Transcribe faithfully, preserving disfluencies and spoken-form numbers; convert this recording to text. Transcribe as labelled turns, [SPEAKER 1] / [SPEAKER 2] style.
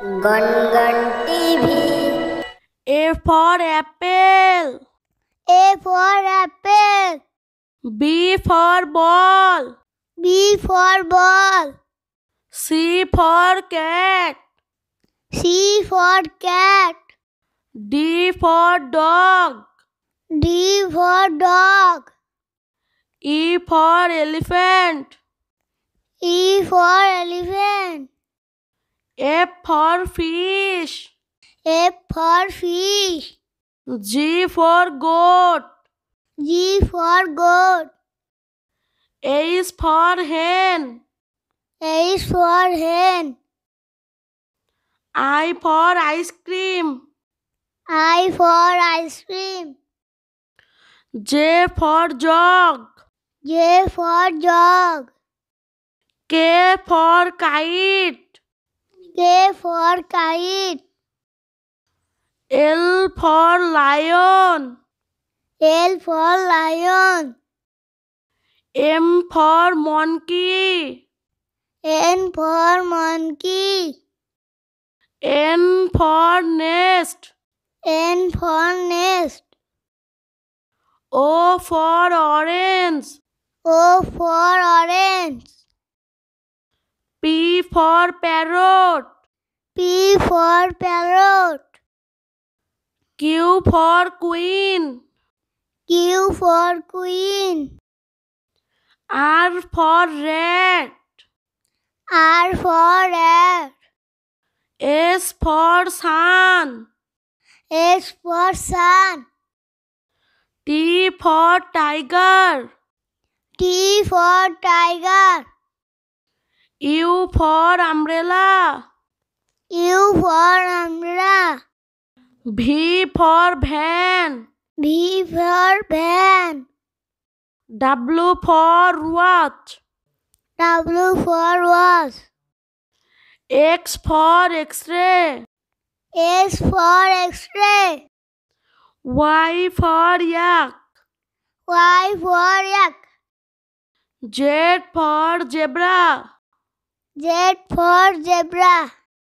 [SPEAKER 1] Gun gun T V. A for apple.
[SPEAKER 2] A for apple.
[SPEAKER 1] B for ball.
[SPEAKER 2] B for ball.
[SPEAKER 1] C for cat.
[SPEAKER 2] C for cat.
[SPEAKER 1] D for dog.
[SPEAKER 2] D for dog.
[SPEAKER 1] E for elephant.
[SPEAKER 2] E for elephant.
[SPEAKER 1] F for fish.
[SPEAKER 2] F for fish.
[SPEAKER 1] G for goat.
[SPEAKER 2] G for goat.
[SPEAKER 1] H for hen.
[SPEAKER 2] H for hen.
[SPEAKER 1] I for ice cream.
[SPEAKER 2] I for ice cream.
[SPEAKER 1] J for jog.
[SPEAKER 2] J for jog.
[SPEAKER 1] K for kite.
[SPEAKER 2] K for kite.
[SPEAKER 1] L for lion.
[SPEAKER 2] L for lion.
[SPEAKER 1] M for monkey.
[SPEAKER 2] N for monkey.
[SPEAKER 1] N for nest.
[SPEAKER 2] N for nest.
[SPEAKER 1] O for orange.
[SPEAKER 2] O for orange.
[SPEAKER 1] P for parrot.
[SPEAKER 2] P for parrot.
[SPEAKER 1] Q for queen.
[SPEAKER 2] Q for queen.
[SPEAKER 1] R for rat.
[SPEAKER 2] R for rat.
[SPEAKER 1] S for sun.
[SPEAKER 2] S for sun.
[SPEAKER 1] T for tiger.
[SPEAKER 2] T for tiger.
[SPEAKER 1] U for umbrella.
[SPEAKER 2] U for umbrella.
[SPEAKER 1] V for van.
[SPEAKER 2] V for van.
[SPEAKER 1] W for watch.
[SPEAKER 2] W for watch.
[SPEAKER 1] X for X-ray.
[SPEAKER 2] S for X-ray.
[SPEAKER 1] Y for yak.
[SPEAKER 2] Y for yak.
[SPEAKER 1] Z for zebra.
[SPEAKER 2] Z for zebra.